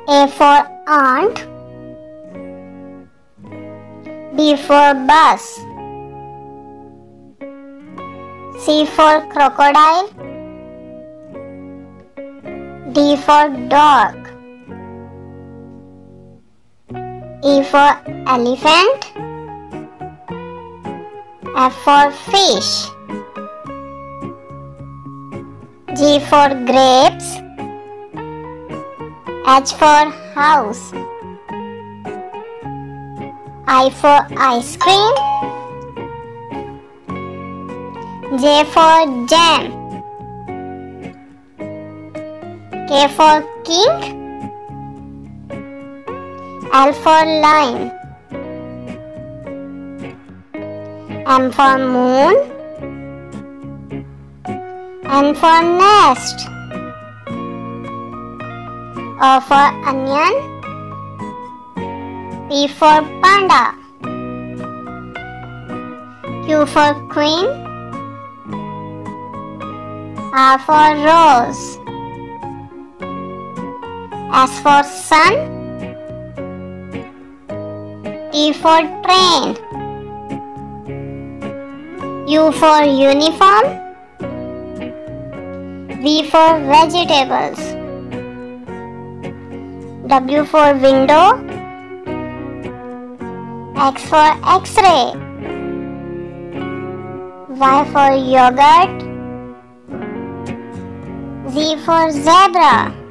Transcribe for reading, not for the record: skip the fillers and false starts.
A for ant. B for bus. C for crocodile. D for dog. E for elephant. F for fish. G for grapes. H for house. I for ice cream. J for jam. K for king. L for lion. M for moon. N for nest. O for onion. P for panda. Q for queen. R for rose. S for sun. T for train. U for uniform. V for vegetables. W for window. X for X-ray. Y for yogurt. Z for zebra.